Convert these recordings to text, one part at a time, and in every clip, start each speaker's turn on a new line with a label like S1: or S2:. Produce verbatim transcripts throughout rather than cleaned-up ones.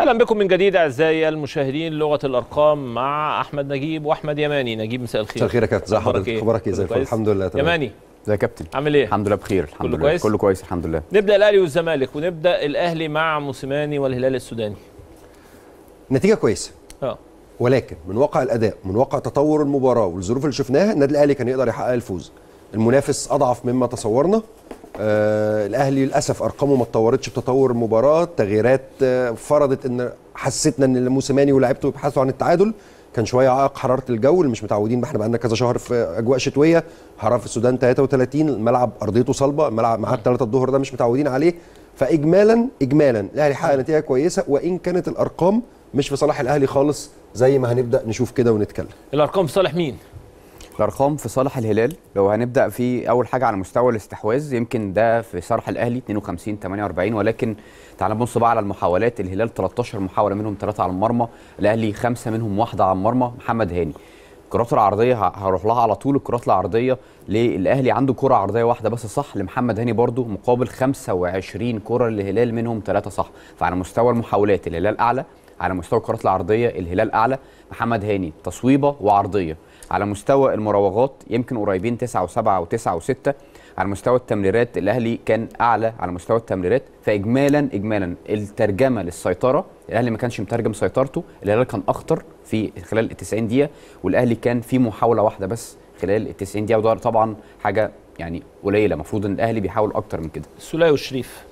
S1: اهلا بكم من جديد اعزائي المشاهدين. لغه الارقام مع احمد نجيب واحمد يماني. نجيب مساء الخير.
S2: مساء الخير يا كابتن، ازي حضرتك؟ اخبارك ايه؟ زي الفل الحمد لله.
S1: تمام. يماني
S3: ازي يا كابتن؟
S1: عامل ايه؟
S3: الحمد لله بخير الحمد
S1: كله
S3: لله
S1: كويس؟
S3: كله كويس الحمد لله.
S1: نبدا الاهلي والزمالك، ونبدا الاهلي مع موسيماني والهلال السوداني.
S2: نتيجه كويسه
S1: اه
S2: ولكن من واقع الاداء، من واقع تطور المباراه والظروف اللي شفناها، النادي الاهلي كان يقدر يحقق الفوز. المنافس اضعف مما تصورنا. آه الاهلي للاسف ارقامه ما اتطورتش بتطور المباراه. تغييرات آه فرضت ان حسيتنا ان موسيماني ولاعيبته يبحثوا عن التعادل. كان شويه عائق حراره الجو اللي مش متعودين، ما احنا بقى لنا كذا شهر في اجواء شتويه، حراره في السودان ثلاثة وثلاثين، الملعب ارضيته صلبه، الملعب ميعاد ثلاثة الظهر ده مش متعودين عليه. فاجمالا اجمالا الاهلي حقق نتيجه كويسه، وان كانت الارقام مش في صالح الاهلي خالص زي ما هنبدا نشوف كده ونتكلم.
S1: الارقام في صالح مين؟
S3: الارقام في صالح الهلال. لو هنبدا في اول حاجه على مستوى الاستحواذ، يمكن ده في صالح الاهلي اثنين وخمسين ثمانية وأربعين، ولكن تعال نبص بقى على المحاولات. الهلال ثلاثة عشر محاوله، منهم ثلاثه على المرمى، الاهلي خمسه منهم واحده على المرمى. محمد هاني الكرات العرضيه هروح لها على طول. الكرات العرضيه للاهلي عنده كره عرضيه واحده بس صح، لمحمد هاني برده مقابل خمسة وعشرين كره للهلال منهم ثلاثه صح. فعلى مستوى المحاولات الهلال اعلى، على مستوى الكرات العرضيه الهلال اعلى. محمد هاني تصويبه وعرضيه. على مستوى المراوغات يمكن قريبين تسعة وسبعة وتسعة وستة. على مستوى التمريرات الاهلي كان اعلى على مستوى التمريرات. فاجمالا اجمالا الترجمه للسيطره، الاهلي ما كانش مترجم سيطرته، الهلال كان اخطر في خلال ال تسعين دقيقه، والاهلي كان في محاوله واحده بس خلال ال تسعين دقيقه، وده طبعا حاجه يعني قليله، المفروض ان الاهلي بيحاول اكتر من كده.
S1: السوليه والشريف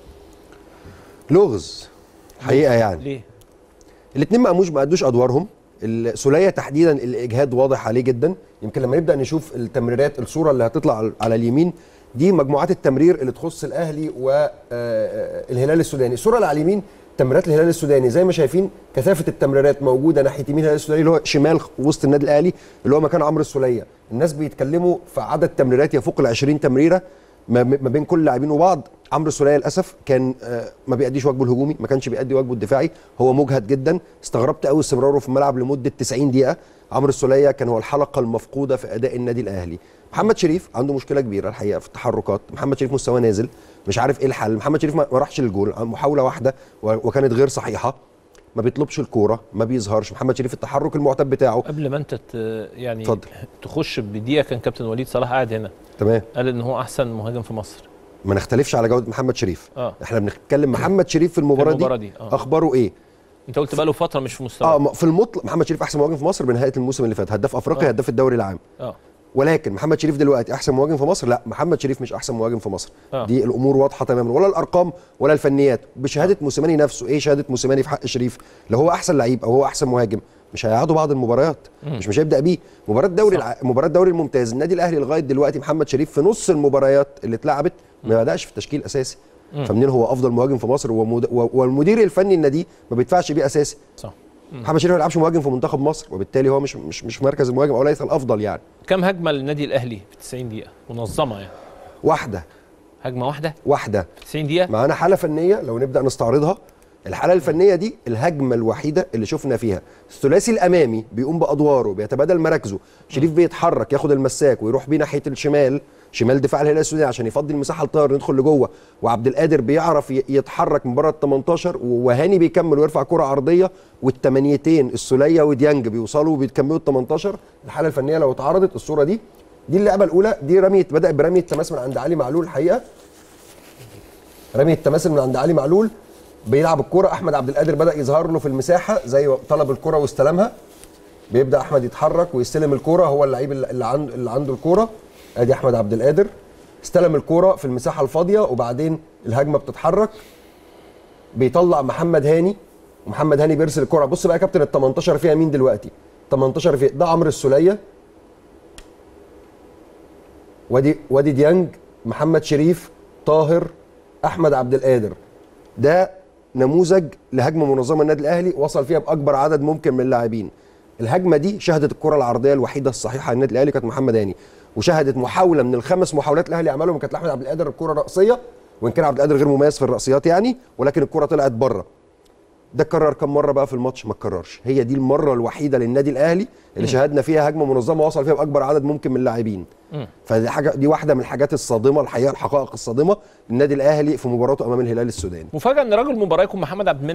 S2: لغز حقيقه يعني.
S1: ليه؟
S2: الاثنين ما قاموش ما ادوش ادوارهم. السوليه تحديدا الاجهاد واضح عليه جدا. يمكن لما نبدا نشوف التمريرات، الصوره اللي هتطلع على اليمين دي مجموعات التمرير اللي تخص الاهلي والهلال السوداني. الصوره اللي على اليمين تمريرات الهلال السوداني، زي ما شايفين كثافه التمريرات موجوده ناحيه يمين الهلال السوداني اللي هو شمال وسط النادي الاهلي اللي هو مكان عمرو السوليه. الناس بيتكلموا في عدد تمريرات يفوق ال عشرين تمريره ما بين كل لاعبين وبعض. عمرو السوليه للاسف كان ما بيأديش واجبه الهجومي، ما كانش بيأدي واجبه الدفاعي، هو مجهد جدا. استغربت قوي استمراره في الملعب لمده تسعين دقيقه. عمرو السوليه كان هو الحلقه المفقوده في اداء النادي الاهلي. محمد شريف عنده مشكله كبيره الحقيقه في التحركات. محمد شريف مستواه نازل، مش عارف ايه الحل. محمد شريف ما راحش للجول، محاوله واحده وكانت غير صحيحه، ما بيطلبش الكوره، ما بيظهرش. محمد شريف التحرك المعتاد بتاعه.
S1: قبل ما انت يعني
S2: اتفضل.
S1: تخش بدقيقه، كان كابتن وليد صلاح قاعد هنا
S2: تمام،
S1: قال ان هو احسن مهاجم في مصر.
S2: ما نختلفش على جوده محمد شريف.
S1: اه
S2: احنا بنتكلم محمد شريف في المباراه,
S1: المباراة
S2: دي,
S1: دي. آه.
S2: اخباره ايه؟
S1: انت قلت بقى له فتره مش في مستوى.
S2: اه في المطلق محمد شريف احسن مهاجم في مصر بنهايه الموسم اللي فات، هداف افريقيا،
S1: آه.
S2: هداف الدوري العام.
S1: اه
S2: ولكن محمد شريف دلوقتي احسن مهاجم في مصر؟ لا، محمد شريف مش احسن مهاجم في مصر.
S1: آه.
S2: دي الامور واضحه تماما، ولا الارقام ولا الفنيات. بشهاده آه. موسيماني نفسه، ايه شهاده موسيماني في حق شريف؟ لو هو احسن لعيب او هو احسن مهاجم مش هيقعدوا بعض المباريات، مم. مش مش هيبدا بيه مباراه دوري الع... مباراه دوري الممتاز. النادي الاهلي لغايه دلوقتي محمد شريف في نص المباريات اللي اتلعبت ما بداش في تشكيل اساسي. مم. فمنين هو افضل مهاجم في مصر ومد... والمدير الفني النادي ما بيدفعش بيه اساسي؟
S1: صح.
S2: محمد شريف ما بيلعبش مهاجم في منتخب مصر، وبالتالي هو مش مش مش مركز المهاجم او ليس الافضل يعني.
S1: كم هجمه للنادي الاهلي في تسعين دقيقه منظمه يعني؟
S2: واحده.
S1: هجمه واحده
S2: واحده
S1: في تسعين دقيقه.
S2: معانا حاله فنيه لو نبدا نستعرضها. الحاله الفنيه دي الهجمه الوحيده اللي شفنا فيها الثلاثي الامامي بيقوم بادواره، بيتبادل مراكزه. شريف بيتحرك ياخد المساك ويروح بيه ناحيه الشمال، شمال دفاع الهلال السوداني عشان يفضي المساحه لطاهر ندخل لجوه، وعبد القادر بيعرف يتحرك من بره ال تمنتاشر، وهاني بيكمل ويرفع كره عرضيه، والثمانيتين السوليه وديانج بيوصلوا وبيكملوا ال تمنتاشر. الحاله الفنيه لو اتعرضت الصوره دي، دي اللعبه الاولى، دي رميه بدأ برميه تماس من عند علي معلول. الحقيقه رميه تماس من عند علي معلول، بيلعب الكرة، احمد عبد القادر بدأ يظهر له في المساحه زي طلب الكرة واستلمها. بيبدأ احمد يتحرك ويستلم الكرة، هو اللعيب اللي عنده اللي عنده الكرة. ادي احمد عبد القادر استلم الكرة في المساحه الفاضيه، وبعدين الهجمه بتتحرك، بيطلع محمد هاني، ومحمد هاني بيرسل الكرة. بص بقى يا كابتن ال تمنتاشر فيها مين دلوقتي؟ تمنتاشر فيها ده عمرو السوليه، وادي وادي ديانج، محمد شريف، طاهر، احمد عبد القادر. ده نموذج لهجمه منظمه النادي الاهلي وصل فيها باكبر عدد ممكن من اللاعبين. الهجمه دي شهدت الكره العرضيه الوحيده الصحيحه للنادي الاهلي كانت محمد هاني، وشهدت محاوله من الخمس محاولات الاهلي عملهم كانت لاحمد عبد القادر الكره رأسيه، وان كان عبد القادر غير مميز في الرأسيات يعني، ولكن الكره طلعت بره. ده اتكرر كم مره بقى في الماتش؟ ما اتكررش. هي دي المره الوحيده للنادي الاهلي اللي م. شاهدنا فيها هجمه منظمه وصل فيها باكبر عدد ممكن من اللاعبين. فدي حاجه، دي واحده من الحاجات الصادمه الحقيقه، الحقائق الصادمه للنادي الاهلي في مباراته امام الهلال السوداني.
S1: مفاجاه ان راجل المباراه يكون محمد عبد المنعم.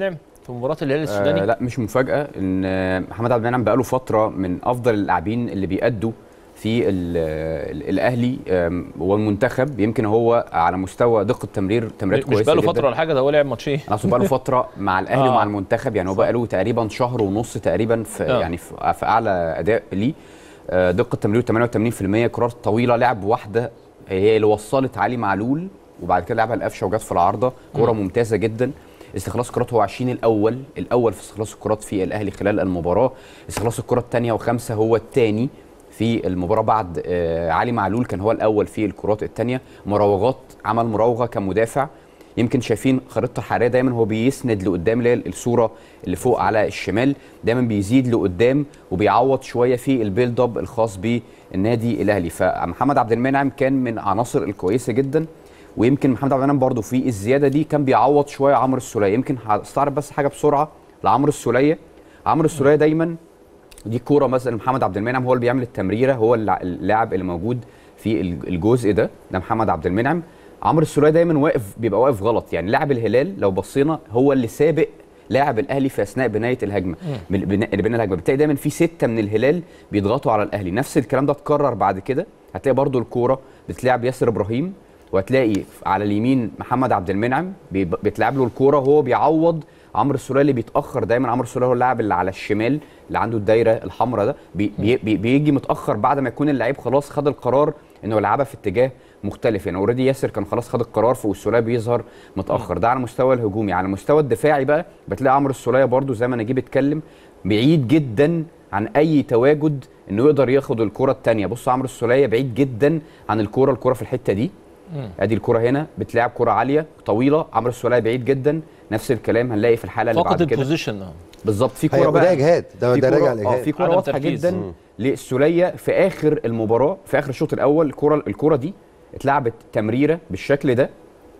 S1: في مباراه الهلال السوداني؟
S3: آه لا مش مفاجاه ان محمد عبد المنعم بقاله فتره من افضل اللاعبين اللي بيأدوا في ال ال الاهلي والمنتخب. يمكن هو على مستوى دقه تمرير تمريرات كويسه
S1: مش بقاله
S3: جدا.
S1: فتره ولا حاجه، ده هو لعب ماتشين.
S3: انا اقصد بقاله فتره مع الاهلي
S1: آه.
S3: ومع المنتخب، يعني هو بقاله تقريبا شهر ونص تقريبا في
S1: آه.
S3: يعني في, في اعلى اداء ليه. آه دقه تمرير ثمانية وثمانين بالمية، كرات طويله، لعب واحده هي اللي وصلت علي معلول وبعد كده لعبها القفشه وجت في العارضه، كوره ممتازه جدا. استخلاص الكرات هو عشرين الاول الاول في استخلاص الكرات في الاهلي خلال المباراه. استخلاص الكره الثانيه وخمسه هو الثاني في المباراه بعد آه علي معلول، كان هو الاول في الكرات الثانيه. مراوغات، عمل مراوغه كمدافع. يمكن شايفين خريطته الحراريه دايما هو بيسند لقدام، اللي هي الصوره اللي فوق على الشمال، دايما بيزيد لقدام وبيعوض شويه في البيلد اب الخاص بالنادي الاهلي. فمحمد عبد المنعم كان من عناصر الكويسه جدا، ويمكن محمد عبد المنعم برضه في الزياده دي كان بيعوض شويه عمرو السوليه. يمكن هستعرض بس حاجه بسرعه لعمرو السوليه. عمرو السوليه دايما دي كوره مثلا محمد عبد المنعم هو اللي بيعمل التمريره، هو اللاعب اللي موجود في الجزء ده ده محمد عبد المنعم. عمرو السوليه دايما واقف، بيبقى واقف غلط. يعني لاعب الهلال لو بصينا هو اللي سابق لاعب الاهلي في اثناء بنايه الهجمه، بناء الهجمه بتلاقي دايما في سته من الهلال بيضغطوا على الاهلي. نفس الكلام ده اتكرر بعد كده، هتلاقي برضو الكوره بتلعب ياسر ابراهيم، وهتلاقي على اليمين محمد عبد المنعم بيتلعب له الكوره وهو بيعوض عمرو السوليه اللي بيتاخر دايما. عمرو السوليه هو اللاعب اللي على الشمال اللي عنده الدايره الحمراء ده، بي بي بيجي متاخر بعد ما يكون اللعيب خلاص خد القرار انه يلعبها في اتجاه مختلف. يعني اوريدي ياسر كان خلاص خد القرار، والسوليه بيظهر متاخر. ده على المستوى الهجومي. على المستوى الدفاعي بقى بتلاقي عمرو السوليه برده زي ما نجيب اتكلم بعيد جدا عن اي تواجد انه يقدر ياخد الكره الثانيه. بص عمرو السوليه بعيد جدا عن الكره، الكره في الحته دي، ادي الكره هنا بتلعب كره عاليه طويله، عمرو السوليه بعيد جدا. نفس الكلام هنلاقي في الحاله اللي بعد كده
S1: فقط البوزيشن
S3: بالظبط. في كوره
S2: بقى ده اجهاد، ده ده راجع
S3: لاجهاد. اه في كوره واضحه جدا للسوليه في اخر المباراه، في اخر الشوط الاول. الكوره الكوره دي اتلعبت تمريره بالشكل ده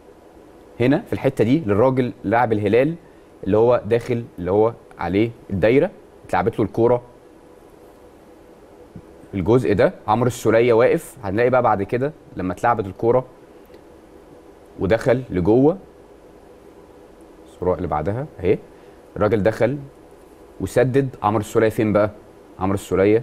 S3: هنا في الحته دي للراجل لاعب الهلال اللي هو داخل اللي هو عليه الدايره، اتلعبت له الكوره الجزء ده. عمرو السوليه واقف، هنلاقي بقى بعد كده لما اتلعبت الكوره ودخل لجوه، الصوره اللي بعدها اهي، الراجل دخل وسدد. عمرو السوليه فين بقى؟ عمرو السوليه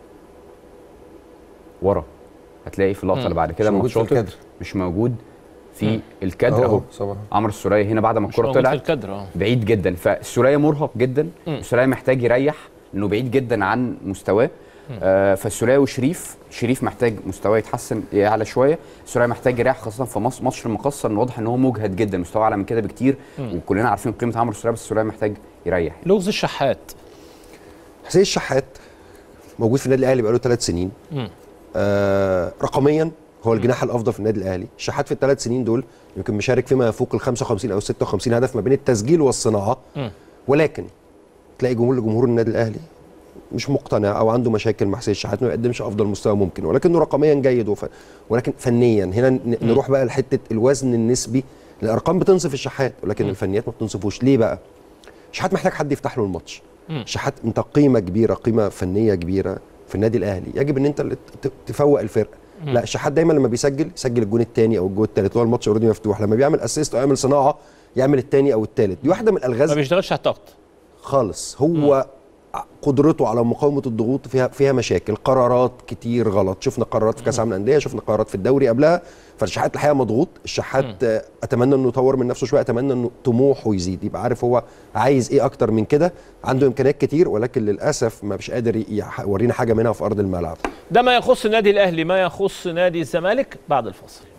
S3: ورا، هتلاقي في اللقطه اللي بعد كده
S2: مش موجود في الكادر،
S3: مش موجود في الكادر اهو. عمرو السوليه هنا بعد ما الكره طلعت بعيد جدا، فالسوليه مرهق جدا. السوليه محتاج يريح لانه بعيد جدا عن مستواه. آه فالسوليه وشريف، شريف محتاج مستواه يتحسن يعلى شويه، السوليه محتاج يريح خاصه في ماتش المقصه، ان واضح ان هو مجهد جدا، مستواه اعلى من كده بكتير. مم. وكلنا عارفين قيمه عمرو السوليه، بس السوليه محتاج يريح.
S1: لغز الشحات،
S2: حسين الشحات موجود في النادي الاهلي بقاله ثلاث سنين. آه رقميا هو الجناح الافضل في النادي الاهلي. الشحات في الثلاث سنين دول يمكن مشارك فيما يفوق ال خمسة وخمسين او ستة وخمسين هدف ما بين التسجيل والصناعه. مم. ولكن تلاقي جمهور لجمهور النادي الاهلي مش مقتنع او عنده مشاكل مع حسين الشحات، ما بيقدمش افضل مستوى ممكن، ولكنه رقميا جيد وف... ولكن فنيا هنا ن... نروح بقى لحته الوزن النسبي. الارقام بتنصف الشحات ولكن م. الفنيات ما بتنصفوش. ليه بقى؟ الشحات محتاج حد يفتح له الماتش. الشحات انت قيمه كبيره، قيمه فنيه كبيره في النادي الاهلي، يجب ان انت اللي تفوق الفرقه. م. لا الشحات دايما لما بيسجل يسجل الجون الثاني او الجون الثالث، هو الماتش اوريدي مفتوح. لما بيعمل اسيست او يعمل صناعه يعمل الثاني او الثالث. دي واحده من الالغاز،
S1: ما بيشتغلش على الضغط
S2: خالص. هو م. قدرته على مقاومه الضغوط فيها فيها مشاكل، قرارات كتير غلط. شفنا قرارات في كاس العالم للانديه، شفنا قرارات في الدوري قبلها. فالشحات الحقيقه مضغوط. الشحات م. اتمنى انه يطور من نفسه شويه، اتمنى انه طموحه يزيد، يبقى عارف هو عايز ايه اكتر من كده. عنده امكانيات كتير ولكن للاسف ما مش قادر يورينا حاجه منها في ارض الملعب.
S1: ده ما يخص النادي الاهلي. ما يخص نادي الزمالك بعد الفاصل.